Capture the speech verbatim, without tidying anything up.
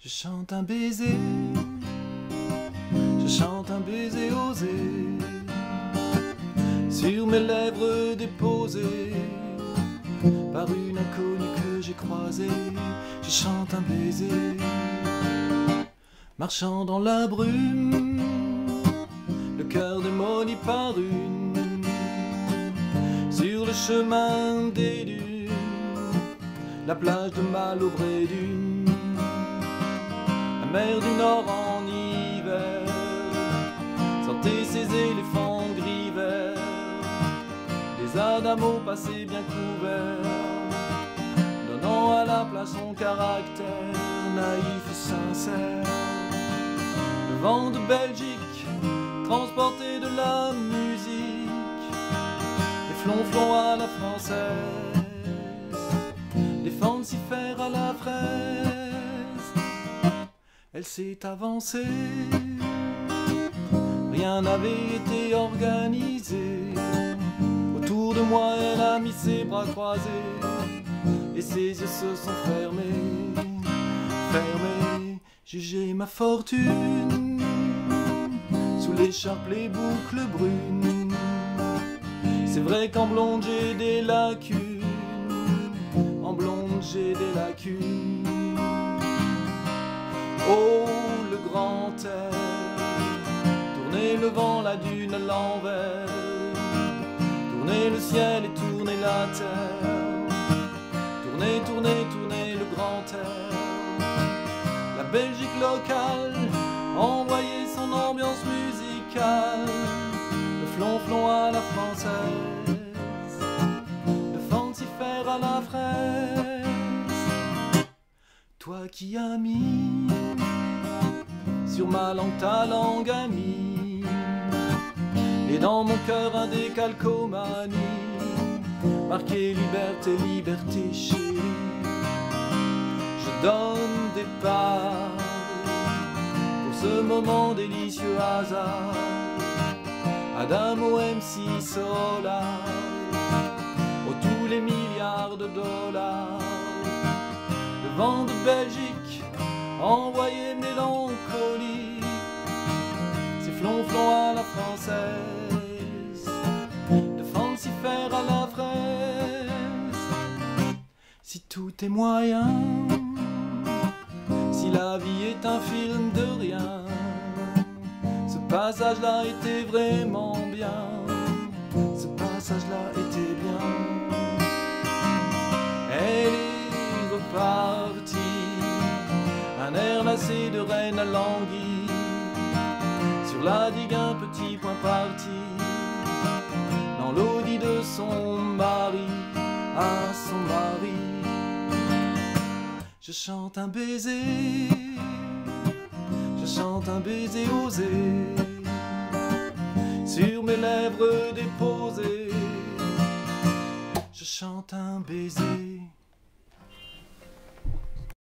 Je chante un baiser, je chante un baiser osé sur mes lèvres déposées par une inconnue que j'ai croisée. Je chante un baiser, marchant dans la brume, le cœur démoli par une, sur le chemin des dunes, la plage de Malaubré d'une, la mer du Nord en hiver, sortez ces éléphants gris verts, des adamos passés bien couverts, donnant à la place son caractère naïf et sincère. Le vent de Belgique, transporté de la musique, des flonflons à la française, des fancifères à la fraise. Elle s'est avancée, rien n'avait été organisé. Autour de moi elle a mis ses bras croisés et ses yeux se sont fermés, fermés. Jugez ma fortune sous l'écharpe, les boucles brunes. C'est vrai qu'en blonde j'ai des lacunes, en blonde j'ai des lacunes. Oh, le grand air, tournez le vent, la dune à l'envers, tournez le ciel et tournez la terre, tournez, tournez, tournez le grand air. La Belgique locale, envoyez son ambiance musicale, le flonflon à la française, le fancifère à la fraise. Toi qui as mis sur ma langue ta langue amie, et dans mon cœur un décalcomanie, marqué liberté, liberté chérie. Je donne des parts pour ce moment délicieux hasard, Adamo M C Solar, oh tous les milliards de dollars. Le vent de Belgique, envoyez mélancolie, ces flonflons à la française, de fancifères à la fraise. Si tout est moyen, si la vie est un film de rien, ce passage-là était vraiment bien, ce passage-là était bien. Elle est repartie, un air lassé de reine à languille, sur la digue un petit point parti, dans l'audit de son mari, à son mari. Je chante un baiser, je chante un baiser osé, sur mes lèvres déposées, je chante un baiser.